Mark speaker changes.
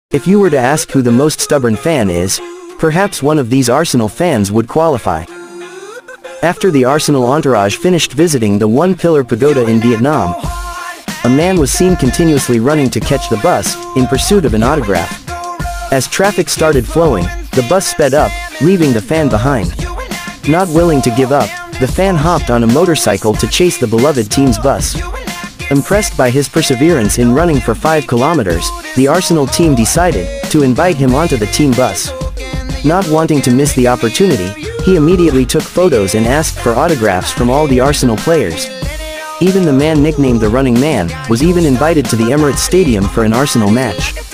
Speaker 1: If you were to ask who the most stubborn fan is, perhaps one of these Arsenal fans would qualify. After the Arsenal entourage finished visiting the One Pillar Pagoda in Vietnam, a man was seen continuously running to catch the bus, in pursuit of an autograph. As traffic started flowing, the bus sped up, leaving the fan behind. Not willing to give up, the fan hopped on a motorcycle to chase the beloved team's bus. Impressed by his perseverance in running for 5 kilometers, the Arsenal team decided to invite him onto the team bus. Not wanting to miss the opportunity, he immediately took photos and asked for autographs from all the Arsenal players. Even the man nicknamed the Running Man was even invited to the Emirates Stadium for an Arsenal match.